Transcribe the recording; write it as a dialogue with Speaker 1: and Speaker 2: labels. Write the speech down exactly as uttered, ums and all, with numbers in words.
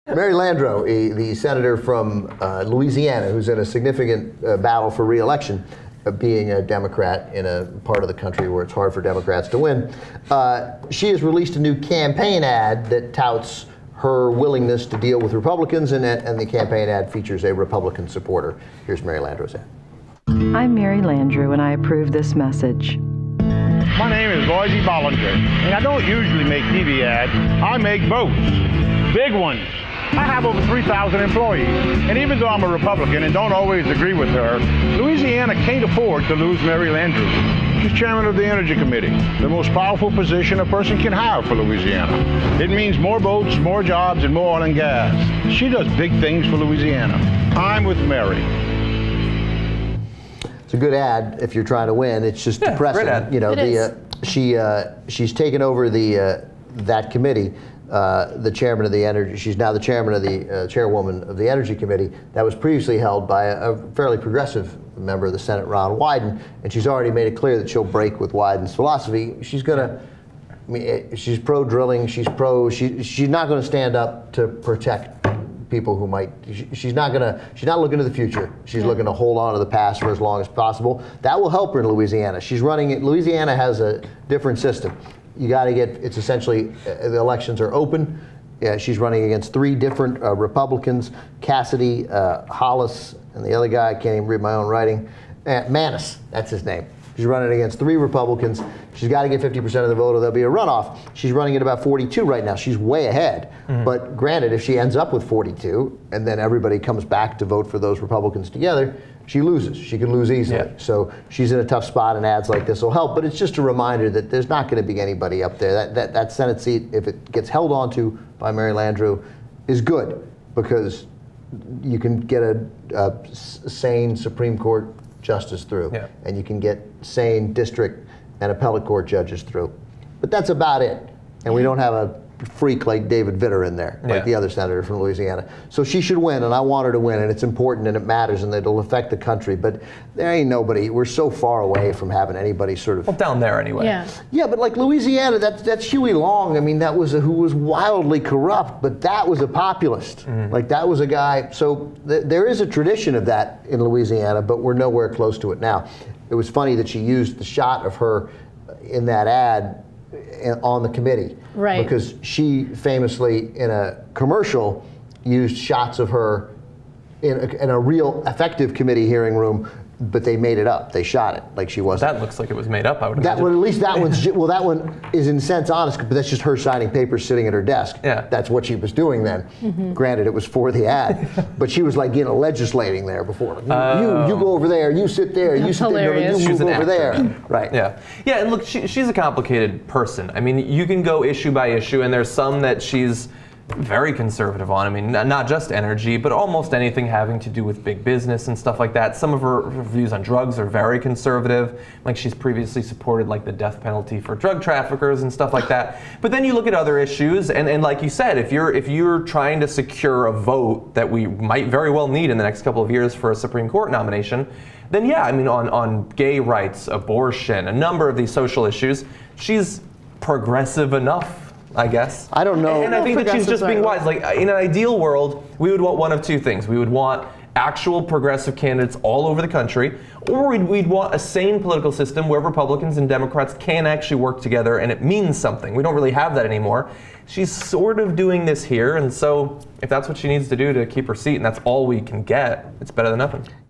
Speaker 1: Mary Landrieu, a, the senator from uh, Louisiana, who's in a significant uh, battle for re-election, uh, being a Democrat in a part of the country where it's hard for Democrats to win, uh, she has released a new campaign ad that touts her willingness to deal with Republicans, and, and the campaign ad features a Republican supporter. Here's Mary Landrieu's ad.
Speaker 2: I'm Mary Landrieu, and I approve this message.
Speaker 3: My name is Royce Bollinger, and I don't usually make T V ads. I make votes, big ones. I have over three thousand employees, and even though I'm a Republican and don't always agree with her, Louisiana can't afford to lose Mary Landrieu. She's chairman of the Energy Committee, the most powerful position a person can have for Louisiana. It means more boats, more jobs, and more oil and gas. She does big things for Louisiana. I'm with Mary.
Speaker 1: It's a good ad if you're trying to win. It's just
Speaker 4: yeah,
Speaker 1: depressing.
Speaker 4: Great ad.
Speaker 1: You know,
Speaker 5: it
Speaker 1: the
Speaker 5: is.
Speaker 1: uh, she uh, she's taken over the uh, that committee. Uh, the chairman of the energy. She's now the chairman of the uh, chairwoman of the Energy Committee that was previously held by a, a fairly progressive member of the Senate, Ron Wyden, and she's already made it clear that she'll break with Wyden's philosophy. She's gonna. I mean, she's pro drilling. She's pro. She she's not going to stand up to protect people who might. She, she's not gonna. She's not looking to the future. She's yeah. looking to hold on to the past for as long as possible. That will help her in Louisiana. She's running it. Louisiana has a different system. You got to get, it's essentially, uh, the elections are open. Yeah, she's running against three different uh, Republicans, Cassidy, uh, Hollis, and the other guy, I can't even read my own writing, uh, Manis, that's his name. She's running against three Republicans. She's got to get fifty percent of the vote or there'll be a runoff. She's running at about forty-two right now. She's way ahead. Mm-hmm. But granted, if she ends up with forty-two and then everybody comes back to vote for those Republicans together, she loses. She can lose easily. Yeah. So she's in a tough spot, and ads like this will help. But it's just a reminder that there's not going to be anybody up there. That, that, that Senate seat, if it gets held onto by Mary Landrieu, is good because you can get a, a sane Supreme Court justice through, yeah. and you can get sane district and appellate court judges through. But that's about it. And we don't have a freak like David Vitter in there, like yeah. the other senator from Louisiana. So she should win, and I want her to win, and it's important, and it matters, and it'll affect the country. But there ain't nobody. We're so far away from having anybody sort of.
Speaker 4: Well, down there anyway.
Speaker 5: Yeah.
Speaker 1: Yeah, but like Louisiana, that's that's Huey Long. I mean, that was a, who was wildly corrupt, but that was a populist. Mm-hmm. Like that was a guy. So th- there is a tradition of that in Louisiana, but we're nowhere close to it now. It was funny that she used the shot of her in that ad on the committee,
Speaker 5: right?
Speaker 1: Because she famously, in a commercial, used shots of her in a, in a real effective committee hearing room, but they made it up. They shot it like she wasn't.
Speaker 4: That looks like it was made up. I would.
Speaker 1: That
Speaker 4: imagine.
Speaker 1: one, at least that one's well. That one is in a sense honest, but that's just her signing papers, sitting at her desk.
Speaker 4: Yeah.
Speaker 1: That's what she was doing then. Mm-hmm. Granted, it was for the ad, but she was like you know legislating there before. Like,
Speaker 4: oh.
Speaker 1: You you go over there. You sit there.
Speaker 5: That's
Speaker 1: you sit
Speaker 5: hilarious.
Speaker 1: there. You
Speaker 4: She's
Speaker 1: move
Speaker 4: an
Speaker 1: over
Speaker 4: actor.
Speaker 1: there. Right.
Speaker 4: Yeah. Yeah. And look, she, she's a complicated person. I mean, you can go issue by issue, and there's some that she's very conservative on. I mean, not just energy, but almost anything having to do with big business and stuff like that. Some of her views on drugs are very conservative. Like she's previously supported like the death penalty for drug traffickers and stuff like that. But then you look at other issues, and, and like you said, if you're if you're trying to secure a vote that we might very well need in the next couple of years for a Supreme Court nomination, then yeah, I mean, on, on gay rights, abortion, a number of these social issues, she's progressive enough, I guess.
Speaker 1: I don't know.
Speaker 4: And I think that she's just being wise. Like in an ideal world, we would want one of two things. We would want actual progressive candidates all over the country, or we'd, we'd want a sane political system where Republicans and Democrats can actually work together and it means something. We don't really have that anymore. She's sort of doing this here, and so if that's what she needs to do to keep her seat and that's all we can get, it's better than nothing.